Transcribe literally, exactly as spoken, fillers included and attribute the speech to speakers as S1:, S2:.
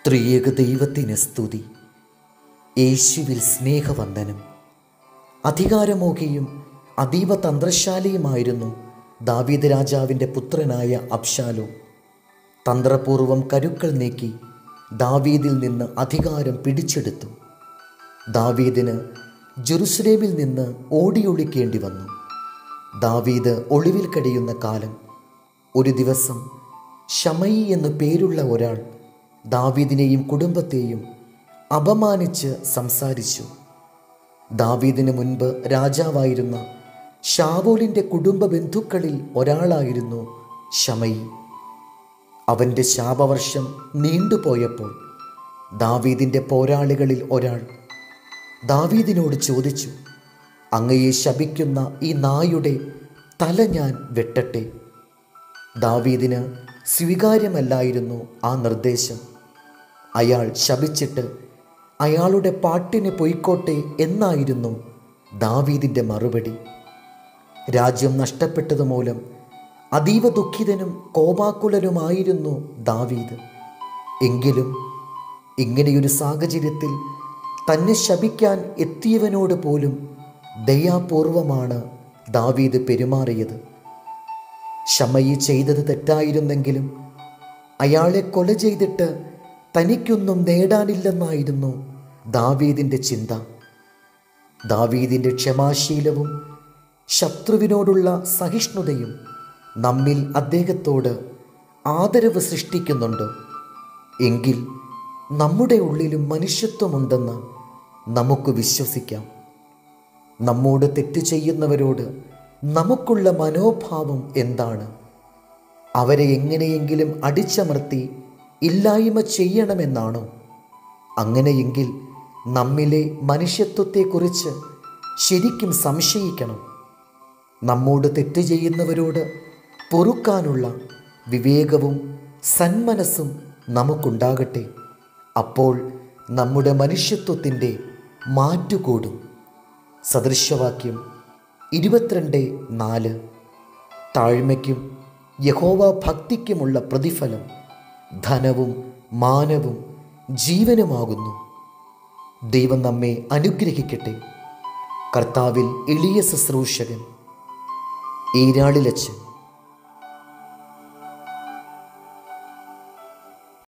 S1: ത്രിയേക ദൈവത്തിന് സ്തുതി. യേശുവിൽ സ്നേഹവന്ദനം. അധികാരമോഹിയും അതീവ തന്ത്രശാലിയുമായിരുന്നു ദാവീദ് രാജാവിൻ്റെ പുത്രനായ അബ്ശാലോം. തന്ത്രപൂർവം കരുക്കൾ നീക്കി ദാവീദിൽ നിന്ന് അധികാരം പിടിച്ചെടുത്തു. ദാവീദിന് ജെറുസലേമിൽ നിന്ന് ഓടിയൊളിക്കേണ്ടി വന്നു. ദാവീദ് ഒളിവിൽ കഴിയുന്ന കാലം. ഒരു ദിവസം ശമയി എന്നു പേരുള്ള ഒരാൾ ദാവീദിനെയും കുടുംബത്തെയും അപമാനിച്ച് സംസാരിച്ചു. ദാവീദിന് മുൻപ് രാജാവായിരുന്ന ശാവൂലിൻ്റെ കുടുംബ ബന്ധുക്കളിൽ ഒരാളായിരുന്നു ശമയി. അവൻ്റെ ശാപവർഷം നീണ്ടുപോയപ്പോൾ ദാവീദിൻ്റെ പോരാളികളിൽ ഒരാൾ ദാവീദിനോട് ചോദിച്ചു, അങ്ങയെ ശപിക്കുന്ന ഈ നായുടെ തല ഞാൻ വെട്ടട്ടെ? ദാവീദിന് സ്വീകാര്യമല്ലായിരുന്നു ആ നിർദ്ദേശം. അയാൾ ശപിച്ചിട്ട് അയാളുടെ പാട്ടിന് പൊയ്ക്കോട്ടെ എന്നായിരുന്നു ദാവീദിൻ്റെ മറുപടി. രാജ്യം നഷ്ടപ്പെട്ടതുമൂലം അതീവ ദുഃഖിതനും കോപാകുലനുമായിരുന്നു ദാവീദ്. എങ്കിലും ഇങ്ങനെയൊരു സാഹചര്യത്തിൽ തന്നെ ശപിക്കാൻ എത്തിയവനോട് പോലും ദയാപൂർവമാണ് ദാവീദ് പെരുമാറിയത്. ശമയി ചെയ്തത് തെറ്റായിരുന്നെങ്കിലും അയാളെ കൊല ചെയ്തിട്ട് തനിക്കൊന്നും നേടാനില്ലെന്നായിരുന്നു ദാവീദിൻ്റെ ചിന്ത. ദാവീദിൻ്റെ ക്ഷമാശീലവും ശത്രുവിനോടുള്ള സഹിഷ്ണുതയും നമ്മിൽ അദ്ദേഹത്തോട് ആദരവ് സൃഷ്ടിക്കുന്നുണ്ട്. എങ്കിൽ നമ്മുടെ ഉള്ളിലും മനുഷ്യത്വമുണ്ടെന്ന് നമുക്ക് വിശ്വസിക്കാം. നമ്മോട് തെറ്റ് ചെയ്യുന്നവരോട് നമുക്കുള്ള മനോഭാവം എന്താണ്? അവരെ എങ്ങനെയെങ്കിലും അടിച്ചമർത്തി ഇല്ലായ്മ ചെയ്യണമെന്നാണോ? അങ്ങനെയെങ്കിൽ നമ്മിലെ മനുഷ്യത്വത്തെക്കുറിച്ച് ശരിക്കും സംശയിക്കണം. നമ്മോട് തെറ്റ് ചെയ്യുന്നവരോട് പൊറുക്കാനുള്ള വിവേകവും സന്മനസ്സും നമുക്കുണ്ടാകട്ടെ. അപ്പോൾ നമ്മുടെ മനുഷ്യത്വത്തിൻ്റെ മാറ്റുകൂടും. സദൃശവാക്യം ഇരുപത്തിരണ്ട് നാല്. താഴ്മയ്ക്കും യഹോവ ഭക്തിക്കുമുള്ള പ്രതിഫലം ധനവും മാനവും ജീവനുമാകുന്നു. ദൈവം നമ്മെ അനുഗ്രഹിക്കട്ടെ. കർത്താവിൽ എളിയ ശുശ്രൂഷകൻ ഈരാളിലച്ചൻ.